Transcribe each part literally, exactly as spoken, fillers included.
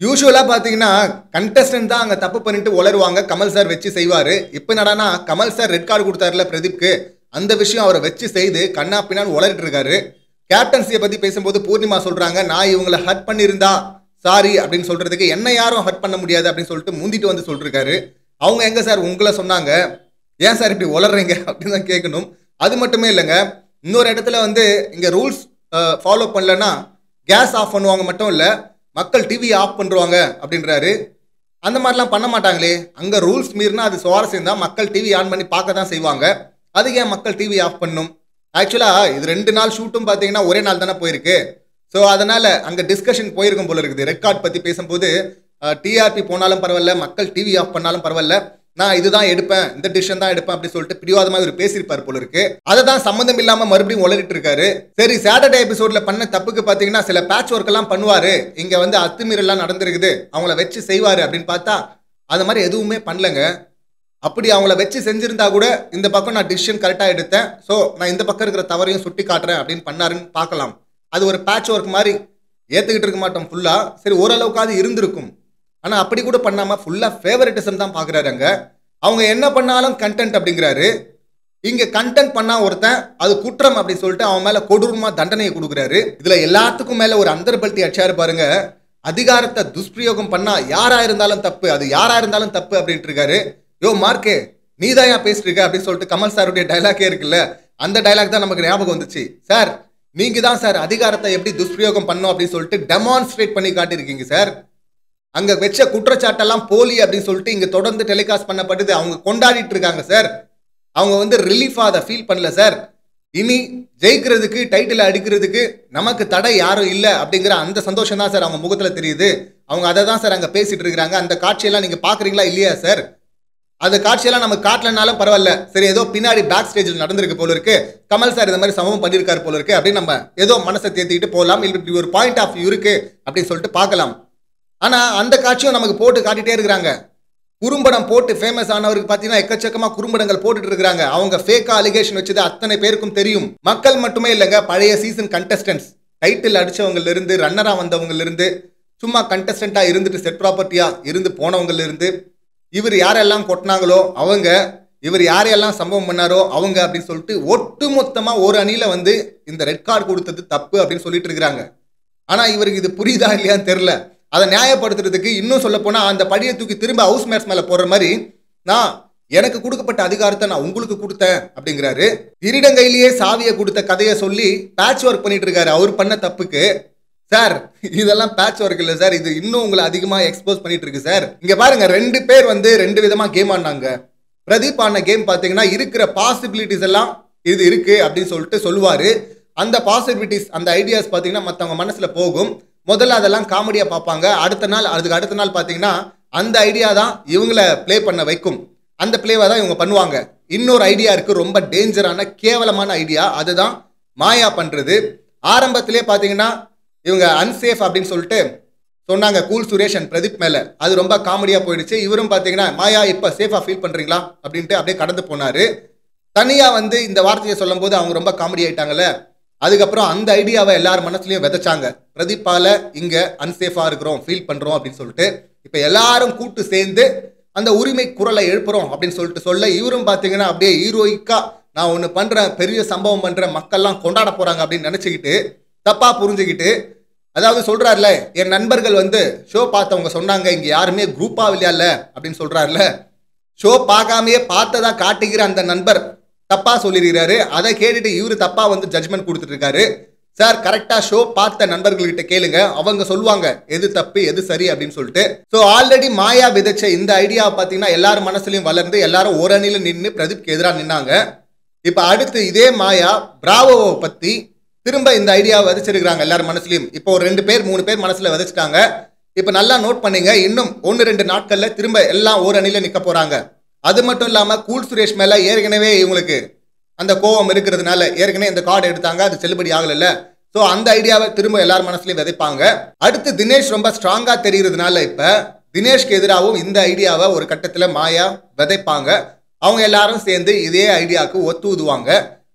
யூசுவலா பாத்தீங்கன்னா கண்டஸ்டன்ட் தான் அங்க தப்பு பண்ணிட்டு உளருவாங்க, கமல் சார் வச்சு செய்வாரு. இப்ப என்னடானா கமல் சார் ரெட் கார்டு கொடுத்தாருல பிரதீப்க்கு, அந்த விஷயம் அவரை வச்சு செய்து கண்ணா பின்னான்னு உளறிட்டு இருக்காரு. கேப்டன்சியை பத்தி பேசும்போது பூர்ணிமா சொல்றாங்க, நான் இவங்களை ஹர்ட் பண்ணியிருந்தா சாரி அப்படின்னு சொல்றதுக்கு என்ன யாரும் ஹர்ட் பண்ண முடியாது அப்படின்னு சொல்லிட்டு முந்திட்டு வந்து சொல்லிருக்காரு. அவங்க எங்க சார் உங்களை சொன்னாங்க, ஏன் சார் இப்படி உளறீங்க அப்படின்னு தான் கேட்கணும். அது மட்டுமே இல்லைங்க, இன்னொரு இடத்துல வந்து இங்க ரூல்ஸ் ஃபாலோ பண்ணலன்னா கேஸ் ஆஃப் பண்ணுவாங்க மட்டும் இல்லை, மக்கள் டிவி ஆஃப் பண்ணுவாங்க அப்படின்றாரு. அந்த மாதிரிலாம் பண்ண மாட்டாங்களே, அங்கே ரூல்ஸ் மீறினா அது சுவாரஸ்யம் தான், மக்கள் டிவி ஆன் பண்ணி பார்க்க தான் செய்வாங்க. அதுக்கு ஏன் மக்கள் டிவி ஆஃப் பண்ணும்? ஆக்சுவலாக இது ரெண்டு நாள் ஷூட்டும் பார்த்தீங்கன்னா ஒரே நாள் தானே போயிருக்கு. ஸோ அதனால் அங்கே டிஸ்கஷன் போயிருக்கும் போல இருக்குது. ரெக்கார்ட் பற்றி பேசும்போது டிஆர்பி போனாலும் பரவாயில்ல, மக்கள் டிவி ஆஃப் பண்ணாலும் பரவாயில்ல, நான் இதுதான் எடுப்பேன், இந்த டிசிஷன் தான் எடுப்பேன் அப்படின்னு சொல்லிட்டு பிடிவாதமாக இவர் பேசியிருப்பார் போல இருக்கு. அதை தான் சம்மந்தம் இல்லாமல் மறுபடியும் உளறிட்டு இருக்காரு. சரி, சாட்டர்டே எபிசோட்ல பண்ண தப்புக்கு பார்த்தீங்கன்னா சில பேட்ச் ஒர்க் எல்லாம் பண்ணுவாரு, இங்க வந்து அத்துமீறலாம் நடந்திருக்குது, அவங்கள வச்சு செய்வாரு அப்படின்னு பார்த்தா அது மாதிரி எதுவுமே பண்ணலங்க. அப்படி அவங்கள வச்சு செஞ்சிருந்தா கூட இந்த பக்கம் நான் டிசிஷன் கரெக்டாக எடுத்தேன், ஸோ நான் இந்த பக்கம் இருக்கிற தவறையும் சுட்டி காட்டுறேன் அப்படின்னு பண்ணாருன்னு பார்க்கலாம். அது ஒரு பேட்ச் ஒர்க் மாதிரி ஏற்றுக்கிட்டு இருக்க மாட்டோம் ஃபுல்லா. சரி, ஓரளவுக்காவது இருந்திருக்கும். ஆனால் அப்படி கூட பண்ணாமல் ஃபுல்லாக ஃபேவரட்டிசம் தான் பார்க்குறாரு. அங்கே அவங்க என்ன பண்ணாலும் கண்டென்ட் அப்படிங்கிறாரு. இங்கே கண்டென்ட் பண்ணா ஒருத்தன் அது குற்றம் அப்படின்னு சொல்லிட்டு அவன் மேலே கொடூரமாக தண்டனையை கொடுக்குறாரு. இதில் எல்லாத்துக்கும் மேலே ஒரு அந்தர்பல்ட்டி அடிச்சாரு பாருங்க, அதிகாரத்தை துஷ்பிரயோகம் பண்ணா யாரா இருந்தாலும் தப்பு, அது யாரா இருந்தாலும் தப்பு அப்படின்ட்டு இருக்காரு. யோ மார்க்கே, நீதாயா பேசிட்டு இருக்க அப்படின்னு சொல்லிட்டு கமல் சாருடைய டைலாக்கே இருக்குல்ல, அந்த டைலாக் தான் நமக்கு ஞாபகம் வந்துச்சு. சார், நீங்க தான் சார் அதிகாரத்தை எப்படி துஷ்பிரயோகம் பண்ணோம் அப்படின்னு சொல்லிட்டு டெமான்ஸ்ட்ரேட் பண்ணி காட்டியிருக்கீங்க சார். அங்க வச்ச குற்றச்சாட்டெல்லாம் போலி அப்படின்னு சொல்லிட்டு இங்க தொடர்ந்து டெலிகாஸ்ட் பண்ணப்படுது. அவங்க கொண்டாடிட்டு இருக்காங்க சார். அவங்க வந்து ரிலீஃபா அதை ஃபீல் பண்ணல சார். இனி ஜெயிக்கிறதுக்கு, டைட்டில் அடிக்கிறதுக்கு நமக்கு தடை யாரும் இல்லை அப்படிங்கிற அந்த சந்தோஷம் தான் சார் அவங்க முகத்துல தெரியுது. அவங்க அதை தான் சார் அங்க பேசிட்டு இருக்கிறாங்க. அந்த காட்சியெல்லாம் நீங்க பாக்குறீங்களா இல்லையா சார்? அந்த காட்சியெல்லாம் நம்ம காட்டலனாலும் பரவாயில்ல, சரி ஏதோ பின்னாடி பேக் ஸ்டேஜில் நடந்திருக்கு போல இருக்கு, கமல் சார் இந்த மாதிரி சமம் பண்ணியிருக்காரு போல இருக்கு அப்படின்னு நம்ம ஏதோ மனசை தேத்திக்கிட்டு போகலாம். இப்படி ஒரு பாயிண்ட் ஆஃப் வியூ இருக்கு அப்படின்னு சொல்லிட்டு பார்க்கலாம். ஆனா அந்த காட்சியும் நமக்கு போட்டு காட்டிட்டே இருக்கிறாங்க. குறும்படம் போட்டு ஃபேமஸ் ஆனவருக்கு பார்த்தீங்கன்னா எக்கச்சக்கமா குறும்படங்கள் போட்டுட்டு இருக்கிறாங்க. அவங்க ஃபேக்கா அலிகேஷன் வச்சது அத்தனை பேருக்கும் தெரியும். மக்கள் மட்டுமே இல்லைங்க, பழைய சீசன் கண்டஸ்டன்ஸ், டைட்டில் அடிச்சவங்கல இருந்து, ரன்னரா வந்தவங்கல இருந்து, சும்மா கண்டஸ்டண்டா இருந்துட்டு செட் ப்ராப்பர்ட்டியா இருந்து போனவங்கல இருந்து, இவர் யாரெல்லாம் கொட்டினாங்களோ அவங்க, இவர் யாரையெல்லாம் சம்பவம் பண்ணாரோ அவங்க அப்படின்னு சொல்லிட்டு ஒட்டு மொத்தமா ஒரு அணியில வந்து இந்த ரெட் கார்டு கொடுத்தது தப்பு அப்படின்னு சொல்லிட்டு இருக்கிறாங்க. ஆனா இவருக்கு இது புரியுதா இல்லையான்னு தெரியல. அதை நியாயப்படுத்துறதுக்கு இன்னும் சொல்ல போனா அந்த படியை தூக்கி திரும்ப ஹவுஸ் மேட்ஸ் மேல போடுற மாதிரி, நான் எனக்கு கொடுக்கப்பட்ட அதிகாரத்தை நான் உங்களுக்கு கொடுத்தேன் அப்படிங்கிறாரு. திருடங்கையிலேயே சாவியை கொடுத்த கதையை சொல்லி பேட்ச் ஒர்க் பண்ணிட்டு இருக்காரு அவர் பண்ண தப்புக்கு. சார், இதெல்லாம் பேட்ச் ஒர்க் இல்லை சார், இது இன்னும் உங்களை அதிகமாக எக்ஸ்போஸ் பண்ணிட்டு இருக்கு சார். இங்க பாருங்க, ரெண்டு பேர் வந்து ரெண்டு விதமா கேம் ஆடினாங்க. பிரதீப் ஆன கேம் பார்த்தீங்கன்னா இருக்கிற பாசிபிலிட்டிஸ் எல்லாம் இது இருக்கு அப்படின்னு சொல்லிட்டு சொல்லுவாரு. அந்த பாசிபிலிட்டிஸ், அந்த ஐடியாஸ் பார்த்தீங்கன்னா மற்றவங்க மனசுல போகும். முதல்ல அதெல்லாம் காமெடியா பார்ப்பாங்க. அடுத்த நாள், அதுக்கு அடுத்த நாள் பார்த்தீங்கன்னா அந்த ஐடியா தான் இவங்களை பிளே பண்ண வைக்கும். அந்த பிளேவை தான் இவங்க பண்ணுவாங்க. இன்னொரு ஐடியா இருக்கு, ரொம்ப டேஞ்சரான கேவலமான ஐடியா, அதுதான் மாயா பண்றது. ஆரம்பத்திலே பார்த்தீங்கன்னா இவங்க அன்சேஃப் அப்படின்னு சொல்லிட்டு சொன்னாங்க கூல் சுரேஷ் அண்ட் பிரதீப் மேல. அது ரொம்ப காமெடியா போயிடுச்சு. இவரும் பாத்தீங்கன்னா மாயா இப்ப சேஃபா ஃபீல் பண்றீங்களா அப்படின்ட்டு அப்படியே கடந்து போனாரு. தனியா வந்து இந்த வார்த்தையை சொல்லும் போது அவங்க ரொம்ப காமெடி ஆயிட்டாங்கல்ல. அதுக்கப்புறம் அந்த ஐடியாவை எல்லாரும் மனசுலயும் விதைச்சாங்க. பிரதீப்பால இங்க அன்சேஃபா இருக்கிறோம், ஃபீல் பண்றோம் அப்படின்னு சொல்லிட்டு இப்ப எல்லாரும் கூட்டு சேர்ந்து அந்த உரிமை குரலை எழுப்புறோம் அப்படின்னு சொல்லிட்டு சொல்ல, இவரும் பாத்தீங்கன்னா அப்படியே ஹீரோயிக்கா நான் ஒண்ணு பண்றேன், பெரிய சம்பவம் பண்றேன், மக்கள்லாம் கொண்டாட போறாங்க அப்படின்னு நினைச்சுக்கிட்டு தப்பா புரிஞ்சுக்கிட்டு, அதாவது சொல்றாருல, என் நண்பர்கள் வந்து ஷோ பார்த்தவங்க சொன்னாங்க இங்க யாருமே குரூப்பா விளையாடல அப்படின்னு சொல்றாருல. ஷோ பார்க்காமையே பார்த்ததா காட்டுகிற அந்த நண்பர் தப்பா சொல்லிருக்கிறாரு. அதை கேட்டுட்டு இவரு தப்பா வந்து ஜட்ஜ்மெண்ட் கொடுத்துட்டு இருக்காரு. சார், கரெக்டா ஷோ பார்த்த நண்பர்கள்கிட்ட கேளுங்க, அவங்க சொல்லுவாங்க எது தப்பு எது சரி அப்படின்னு சொல்லிட்டு. ஸோ ஆல்ரெடி மாயா விதைச்ச இந்த ஐடியா பார்த்தீங்கன்னா எல்லாரும் மனசுலையும் வளர்ந்து எல்லாரும் ஒரு அணியில நின்று பிரதீப்க்கு எதிராக நின்னாங்க. இப்ப அடுத்து இதே மாயா பிராவோவை பத்தி திரும்ப இந்த ஐடியாவை விதைச்சிருக்கிறாங்க எல்லாரும் மனசுலையும். இப்போ ஒரு ரெண்டு பேர் மூணு பேர் மனசுல விதைச்சிட்டாங்க. இப்ப நல்லா நோட் பண்ணீங்க, இன்னும் ஒன்னு ரெண்டு நாட்கள்ல திரும்ப எல்லாம் ஒரு அணியில நிக்க போறாங்க. அது மட்டும் இல்லாம கூல் சுரேஷ் மேல ஏற்கனவே இவங்களுக்கு அந்த கோவம் இருக்கிறதுனால ஏற்கனவே இந்த கார்டு எடுத்தாங்க, அது செல்லுபடி ஆகல. ஸோ அந்த ஐடியாவை திரும்ப எல்லாரும் மனசுலயும் விதைப்பாங்க. அடுத்து தினேஷ் ரொம்ப ஸ்ட்ராங்கா தெரிகிறதுனால இப்ப தினேஷ்க்கு எதிராகவும் இந்த ஐடியாவை ஒரு கட்டத்துல மாயா விதைப்பாங்க. அவங்க எல்லாரும் சேர்ந்து இதே ஐடியாவுக்கு ஒத்து ஊதுவாங்க.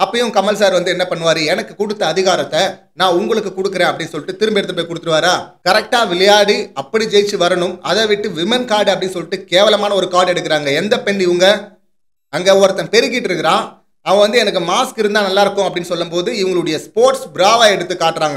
அப்பயும் கமல் சார் வந்து என்ன பண்ணுவாரு, எனக்கு கொடுத்த அதிகாரத்தை நான் உங்களுக்கு கொடுக்குறேன் அப்படின்னு சொல்லிட்டு திரும்ப எடுத்து போய் கொடுத்துருவாரா? கரெக்டா விளையாடி அப்படி ஜெயிச்சு வரணும். அதை விட்டு விமன் கார்டு அப்படின்னு சொல்லிட்டு கேவலமான ஒரு கார்டு எடுக்கிறாங்க. எந்த பெண் இவங்க? அங்க ஒருத்தன் பெருகிட்டு இருக்கிறான், அவன் வந்து எனக்கு மாஸ்க் இருந்தா நல்லா இருக்கும் அப்படின்னு சொல்லும் போது இவங்களுடைய ஸ்போர்ட்ஸ் பிராவா எடுத்து காட்டுறாங்க.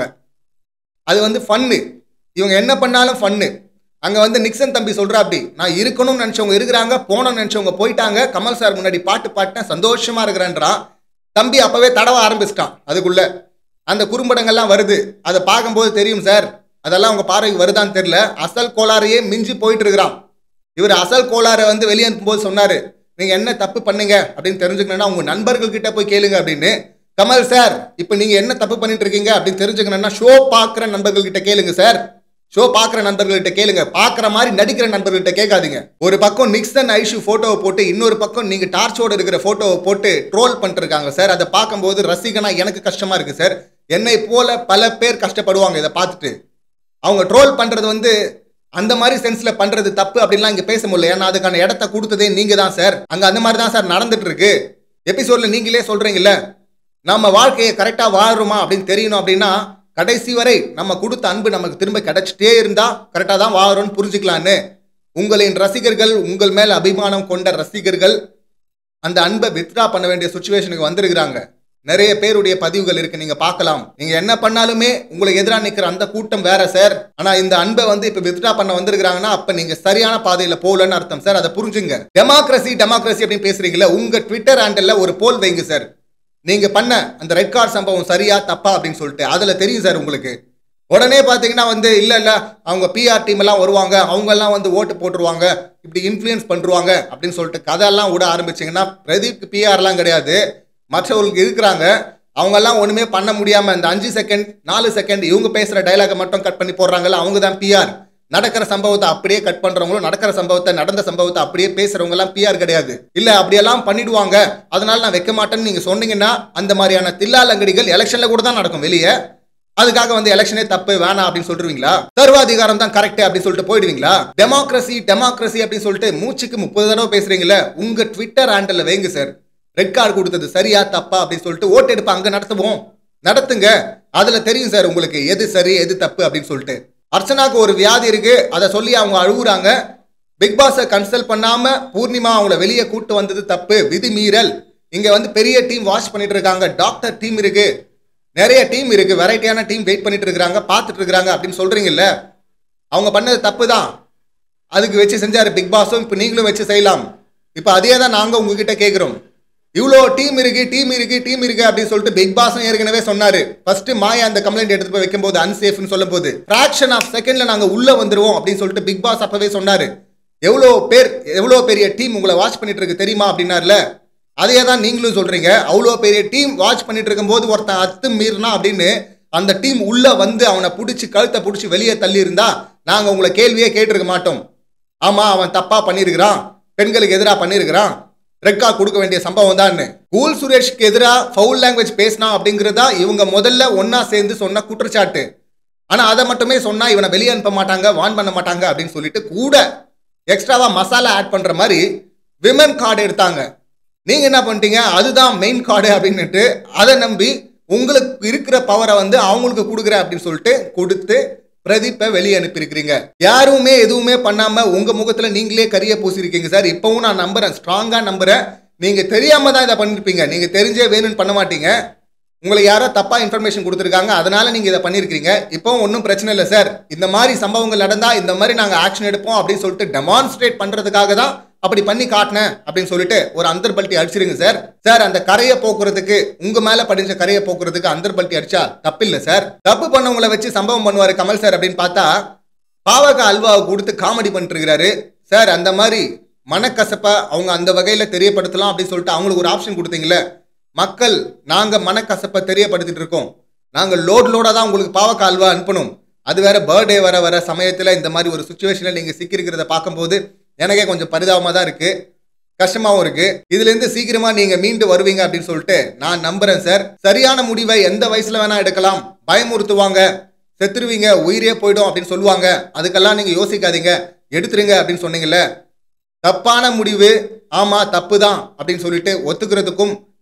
அது வந்து ஃபன்னு, இவங்க என்ன பண்ணாலும் ஃபன்னு. அங்க வந்து நிக்சன் தம்பி சொல்றா, அப்படி நான் இருக்கணும்னு நினைச்சவங்க இருக்கிறாங்க, போனோம்னு நினைச்சவங்க போயிட்டாங்க, கமல் சார் முன்னாடி பாட்டு பாட்டேன் சந்தோஷமா இருக்கிறேன்றான். தம்பி அப்பவே தடவ ஆரம்பிச்சிட்டான். அதுக்குள்ள அந்த குறும்படங்கள்லாம் வருது, அதை பார்க்கும்போது தெரியும் சார், அதெல்லாம் உங்க பார்வைக்கு வருதான்னு தெரியல, அசல் கோளாறையே மிஞ்சி போயிட்டு இருக்கிறான். இவர் அசல் கோளாறை வந்து வெளியே அனுப்பும்போது சொன்னாரு, நீங்க என்ன தப்பு பண்ணீங்க அப்படின்னு தெரிஞ்சுக்கணும்னா உங்க நண்பர்கள் கிட்ட போய் கேளுங்க அப்படின்னு. கமல் சார் இப்ப நீங்க என்ன தப்பு பண்ணிட்டு இருக்கீங்க அப்படின்னு தெரிஞ்சுக்கணும்னா ஷோ பாக்குற நண்பர்கள் கிட்ட கேளுங்க சார். ஷோ பாக்குற நண்பர்கள்ட்ட கேளுங்க, பாக்குற மாதிரி நடிக்கிற நண்பர்கள்ட்ட கேட்காதீங்க. ஒரு பக்கம் நிக்சன் ஐஷு போட்டோவை போட்டு, இன்னொரு பக்கம் நீங்க டார்ச்சோட இருக்கிற போட்டோவை போட்டு ட்ரோல் பண்ணிட்டு இருக்காங்க சார். அதை பார்க்கும்போது ரசிகனா எனக்கு கஷ்டமா இருக்கு சார். என்னை போல பல பேர் கஷ்டப்படுவாங்க இதை பார்த்துட்டு. அவங்க ட்ரோல் பண்றது வந்து அந்த மாதிரி சென்ஸ்ல பண்றது தப்பு அப்படின்லாம் இங்க பேச முடியல. ஏன்னா அதுக்கான இடத்த கொடுத்ததே நீங்க தான் சார். அங்க அந்த மாதிரி தான் சார் நடந்துட்டு இருக்கு. எபிசோட்ல நீங்களே சொல்றீங்கல்ல, நம்ம வாழ்க்கையை கரெக்டா வாழ்றோமா அப்படின்னு தெரியணும் அப்படின்னா கடைசி வரை நம்ம கொடுத்த அன்பு நமக்கு திரும்ப கிடைச்சிட்டே இருந்தா கரெக்டா தான் வாழறோம்னு புரிஞ்சுக்கலான்னு. உங்களின் ரசிகர்கள், உங்கள் மேல அபிமானம் கொண்ட ரசிகர்கள் அந்த அன்பை வித்ரா பண்ண வேண்டிய சுச்சுவேஷனுக்கு வந்திருக்கிறாங்க. நிறைய பேருடைய பதிவுகள் இருக்கு, நீங்க பார்க்கலாம். நீங்க என்ன பண்ணாலுமே உங்களுக்கு எதிராக நிக்கிற அந்த கூட்டம் வேற சார். ஆனா இந்த அன்பை வந்து இப்ப வித்ரா பண்ண வந்திருக்காங்கன்னா அப்ப நீங்க சரியான பாதையில போகலன்னு அர்த்தம் சார். அதை புரிஞ்சுங்க. டெமோக்ரஸி டெமோக்ரஸி அப்படின்னு பேசுறீங்களா, உங்க ட்விட்டர் ஹேண்டல்ல ஒரு போல் வைங்க சார். நீங்க பண்ண அந்த ரெட் கார்டு சம்பவம் சரியா தப்பா அப்படின்னு சொல்லிட்டு அதுல தெரியும் சார் உங்களுக்கு. உடனே பாத்தீங்கன்னா வந்து இல்ல இல்ல அவங்க பிஆர் டீம் எல்லாம் வருவாங்க, அவங்க எல்லாம் வந்து ஓட்டு போட்டுருவாங்க, இப்படி இன்ஃபுளுன்ஸ் பண்றாங்க அப்படின்னு சொல்லிட்டு கதையெல்லாம் விட ஆரம்பிச்சிங்கன்னா, பிரதீப் பிஆர் எல்லாம் கிடையாது, மற்றவர்களுக்கு இருக்கிறாங்க. அவங்க எல்லாம் ஒண்ணுமே பண்ண முடியாம இந்த அஞ்சு செகண்ட் நாலு செகண்ட் இவங்க பேசுற டைலாக மட்டும் கட் பண்ணி போடுறாங்கல்ல, அவங்க தான் பிஆர். நடக்கிற சம்பவத்தை அப்படியே கட் பண்றவங்களும், நடக்கிற சம்பவத்தை நடந்த சம்பவத்தை அப்படியே பேசுறவங்க எல்லாம் பிஆர் கிடையாது. இல்ல அப்படியெல்லாம் பண்ணிடுவாங்க, அதனால நான் வைக்க மாட்டேன்னு நீங்க சொன்னீங்கன்னா அந்த மாதிரியான தில்லாலங்கடிகள் எலெக்ஷன்ல கூட தான் நடக்கும் வெளியே. அதுக்காக வந்து எலெக்ஷனே தப்பு வேணாம் அப்படின்னு சொல்றீங்களா? சர்வாதிகாரம் தான் கரெக்ட் அப்படின்னு சொல்லிட்டு போயிடுவீங்களா? டெமோக்ரஸி டெமோக்ரஸி அப்படின்னு சொல்லிட்டு மூச்சுக்கு முப்பது தடவை பேசுறீங்களா, உங்க ட்விட்டர் ஹேண்டல்ல வைங்க சார். ரெட் கார்டு கொடுத்தது சரியா தப்பா அப்படின்னு சொல்லிட்டு ஓட்டு எடுப்ப அங்க நடத்துவோம், நடத்துங்க. அதுல தெரியும் சார் உங்களுக்கு எது சரி எது தப்பு அப்படின்னு சொல்லிட்டு. அர்ச்சனாக்கு ஒரு வியாதி இருக்கு, அதை சொல்லி அவங்க அழுகுறாங்க. பிக் பாஸை கன்சல்ட் பண்ணாம பூர்ணிமா அவங்கள வெளியே கூட்டு வந்தது தப்பு, விதி மீறல். இங்க வந்து பெரிய டீம் வாட்ச் பண்ணிட்டு இருக்காங்க, டாக்டர் டீம் இருக்கு, நிறைய டீம் இருக்கு, வெரைட்டியான டீம் வெயிட் பண்ணிட்டு இருக்காங்க, பார்த்துட்டு இருக்காங்க அப்படின்னு சொல்றீங்கல்ல, அவங்க பண்ணது தப்பு தான். அதுக்கு வச்சு செஞ்சாரு பிக் பாஸும், இப்போ நீங்களும் வச்சு செய்யலாம். இப்போ அதே தான் நாங்க உங்ககிட்ட கேட்கிறோம். இவ்வளோ டீம் இருக்கு டீம் இருக்கு டீம் இருக்கு அப்படின்னு சொல்லிட்டு பிக் பாஸும் ஏற்கனவே சொன்னாரு. ஃபர்ஸ்ட் மாயா அந்த கம்ப்ளைண்ட் எடுத்து போய் வைக்கும் போது அன்சேஃப்னு சொல்லும் போது ஃபிராக்ஷன் ஆஃப் செகண்ட்ல நாங்க உள்ள வந்துருவோம் அப்படின்னு சொல்லிட்டு பிக் பாஸ் அப்பவே சொன்னாரு. எவ்வளோ பேர் எவ்வளோ பெரிய டீம் உங்களை வாட்ச் பண்ணிட்டு இருக்கு தெரியுமா அப்படின்னாருல, அதையே தான் நீங்களும் சொல்றீங்க. அவ்வளோ பெரிய டீம் வாட்ச் பண்ணிட்டு இருக்கும் போது ஒருத்தன் அத்து மீறினா அப்படின்னு அந்த டீம் உள்ள வந்து அவனை பிடிச்சி கழுத்தை பிடிச்சி வெளியே தள்ளி இருந்தா நாங்க உங்களை கேள்வியே கேட்டிருக்க மாட்டோம். ஆமா அவன் தப்பா பண்ணிருக்கிறான், பெண்களுக்கு எதிராக பண்ணிருக்கிறான், ரெட் கார்டு கொடுக்க வேண்டிய சம்பவம் தான். கூல் சுரேஷ்க்கு எதிராக ஃபவுல் லாங்குவேஜ் பேசினா அப்படிங்கிறதா இவங்க முதல்ல ஒன்னா சேர்ந்து சொன்ன குற்றச்சாட்டு. ஆனா அதை மட்டுமே சொன்னா இவனை வெளியே அனுப்ப மாட்டாங்க, வான் பண்ண மாட்டாங்க அப்படின்னு சொல்லிட்டு கூட எக்ஸ்ட்ராவா மசாலா ஆட் பண்ற மாதிரி விமன் கார்டு எடுத்தாங்க. நீங்க என்ன பண்ணிட்டீங்க, அதுதான் மெயின் கார்டு அப்படின்னுட்டு அதை நம்பி உங்களுக்கு இருக்கிற பவரை வந்து அவங்களுக்கு கொடுக்குற அப்படின்னு சொல்லிட்டு கொடுத்து பிரதீப்பை வெளியே அனுப்பியிருக்கிறீங்க. யாருமே எதுவுமே பண்ணாம உங்க முகத்துல நீங்களே கரிய பூசிருக்கீங்க சார். இப்பவும் நான் நம்புறேன், ஸ்ட்ராங்கா நம்புறேன், நீங்க தெரியாம தான் இதை பண்ணிருப்பீங்க. நீங்க தெரிஞ்சே வேணும்னு பண்ண மாட்டீங்க. உங்களுக்கு யாரோ தப்பா இன்ஃபர்மேஷன் கொடுத்துருக்காங்க, அதனால நீங்க இதை பண்ணிருக்கீங்க. இப்பவும் ஒன்றும் பிரச்சனை இல்லை சார். இந்த மாதிரி சம்பவங்கள் நடந்தா இந்த மாதிரி நாங்க ஆக்ஷன் எடுப்போம் அப்படின்னு சொல்லிட்டு டெமான்ஸ்ட்ரேட் பண்றதுக்காக தான் அப்படி பண்ணி காட்டினேன் அப்படின்னு சொல்லிட்டு ஒரு அந்தர்பல்ட்டி அடிச்சிருங்க சார். சார் அந்த கரையை போக்குறதுக்கு, உங்க மேல படிஞ்ச கரையை போக்குறதுக்கு அந்தர்பல்ட்டி அடிச்சா தப்பு இல்லை சார். தப்பு பண்ணவங்களை வச்சு சம்பவம் பண்ணுவாரு கமல் சார் அப்படின்னு பார்த்தா பாவக அல்வாவை கொடுத்து காமெடி பண்ணிட்டு இருக்கிறாரு சார். அந்த மாதிரி மனக்கசப்ப அவங்க அந்த வகையில தெரியப்படுத்தலாம் அப்படின்னு சொல்லிட்டு அவங்களுக்கு ஒரு ஆப்ஷன் கொடுத்தீங்களே. மக்கள் நாங்க மனக்கசப்பை தெரியப்படுத்திட்டு இருக்கோம், நாங்க லோட் லோடா தான் உங்களுக்கு பாவக அல்வா அனுப்பணும். அது வேற பர்த்டே வர வர சமயத்துல இந்த மாதிரி ஒரு சுச்சுவேஷன்ல நீங்க சிக்கிருக்கிறத பார்க்கும்போது எனக்கே கொஞ்சம் பரிதாபமா தான் இருக்கு, கஷ்டமாவும் இருக்கு. இதுல இருந்து சீக்கிரமா நீங்க மீண்டு வருவீங்க அப்படின்னு சொல்லிட்டு நான் நம்புறேன் சார். சரியான முடிவை எந்த வயசுல வேணா எடுக்கலாம். பயமுறுத்துவாங்க, செத்துருவீங்க, உயிரே போயிடும் அப்படின்னு சொல்லுவாங்க, அதுக்கெல்லாம் நீங்க யோசிக்காதீங்க, எடுத்துருங்க அப்படின்னு சொன்னீங்கல்ல. தப்பான முடிவு, ஆமா தப்பு தான் அப்படின்னு சொல்லிட்டு ஒத்துக்கிறதுக்கும்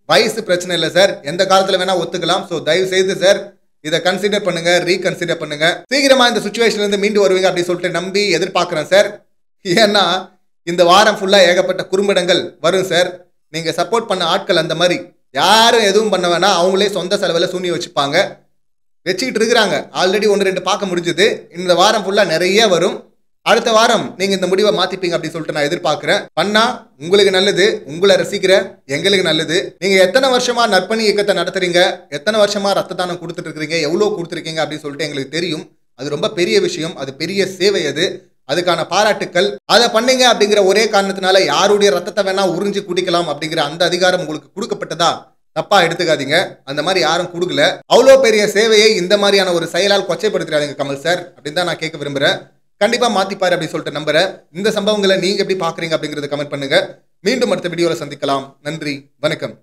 வயசு பிரச்சனை இல்லை சார், எந்த காலத்துல வேணா ஒத்துக்கலாம். ஸோ தயவு செய்து சார் இதை கன்சிடர் பண்ணுங்க, ரீகன்சிடர் பண்ணுங்க. சீக்கிரமா இந்த சுச்சுவேஷன்ல இருந்து மீண்டு வருவீங்க அப்படின்னு சொல்லிட்டு நம்பி எதிர்பார்க்கிறேன் சார். ஏன்னா இந்த வாரம் ஃபுல்லா ஏகப்பட்ட குறும்படங்கள் வரும் சார். நீங்க சப்போர்ட் பண்ண ஆட்கள் அந்த மாதிரி யாரும் எதுவும் பண்ண வேணா, அவங்களே சொந்த செலவில் சூனியம் வச்சுப்பாங்க, வச்சுக்கிட்டு இருக்கிறாங்க. ஆல்ரெடி ஒன்று ரெண்டு பார்க்க முடிஞ்சது. இந்த வாரம் ஃபுல்லா நிறைய வரும். அடுத்த வாரம் நீங்க இந்த முடிவை மாத்திப்பீங்க அப்படின்னு சொல்லிட்டு நான் எதிர்பார்க்கிறேன். பண்ணா உங்களுக்கு நல்லது, உங்களை ரசிக்கிற எங்களுக்கு நல்லது. நீங்க எத்தனை வருஷமா நற்பணி இயக்கத்தை நடத்துறீங்க, எத்தனை வருஷமா ரத்த தானம் கொடுத்துட்டு இருக்கீங்க, எவ்வளவு கொடுத்துருக்கீங்க அப்படின்னு சொல்லிட்டு எங்களுக்கு தெரியும். அது ரொம்ப பெரிய விஷயம், அது பெரிய சேவை. அது அதுக்கான பாராட்டுக்கள். அதை பண்ணீங்க அப்படிங்கிற ஒரே காரணத்தினால யாருடைய ரத்தத்தை வேணா உறிஞ்சி குடிக்கலாம் அப்படிங்கிற அந்த அதிகாரம் உங்களுக்கு கொடுக்கப்பட்டதா தப்பா எடுத்துக்காதீங்க. அந்த மாதிரி யாரும் கொடுக்கல. அவ்வளோ பெரிய சேவையை இந்த மாதிரியான ஒரு செயலால் கொச்சைப்படுத்துறாங்க கமல் சார் அப்படின்னு தான் நான் கேட்க விரும்புறேன். கண்டிப்பா மாத்திப்பாரு அப்படின்னு சொல்லிட்டு நம்புறேன். இந்த சம்பவங்களை நீங்க எப்படி பாக்குறீங்க அப்படிங்கறத கமெண்ட் பண்ணுங்க. மீண்டும் அடுத்த வீடியோல சந்திக்கலாம். நன்றி, வணக்கம்.